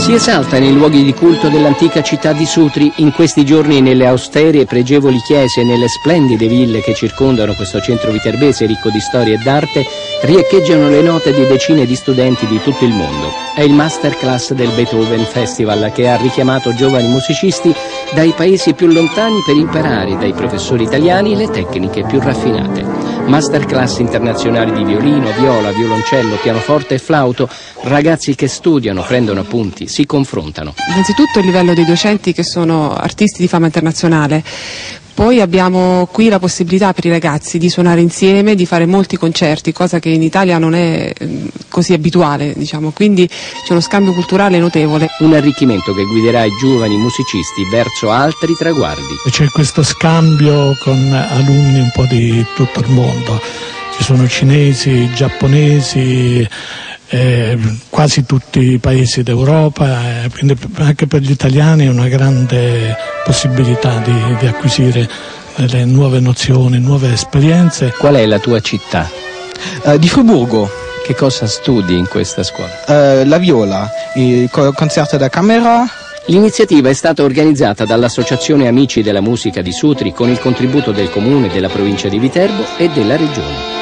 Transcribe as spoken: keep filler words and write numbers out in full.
Si esalta nei luoghi di culto dell'antica città di Sutri. In questi giorni nelle austere e pregevoli chiese e nelle splendide ville che circondano questo centro viterbese ricco di storia e d'arte riecheggiano le note di decine di studenti di tutto il mondo. È il masterclass del Beethoven Festival che ha richiamato giovani musicisti dai paesi più lontani per imparare dai professori italiani le tecniche più raffinate. Masterclass internazionali di violino, viola, violoncello, pianoforte e flauto, ragazzi che studiano, prendono appunti, si confrontano. Innanzitutto il livello dei docenti che sono artisti di fama internazionale. Poi abbiamo qui la possibilità per i ragazzi di suonare insieme, di fare molti concerti, cosa che in Italia non è così abituale, diciamo. Quindi c'è uno scambio culturale notevole. Un arricchimento che guiderà i giovani musicisti verso altri traguardi. C'è questo scambio con alunni un po' di tutto il mondo. Ci sono cinesi, giapponesi, Eh, quasi tutti i paesi d'Europa, eh, quindi anche per gli italiani è una grande possibilità di, di acquisire delle nuove nozioni, nuove esperienze. Qual è la tua città? Uh, di Friburgo. Che cosa studi in questa scuola? Uh, la viola, il concerto da camera. L'iniziativa è stata organizzata dall'Associazione Amici della Musica di Sutri con il contributo del Comune, della provincia di Viterbo e della Regione.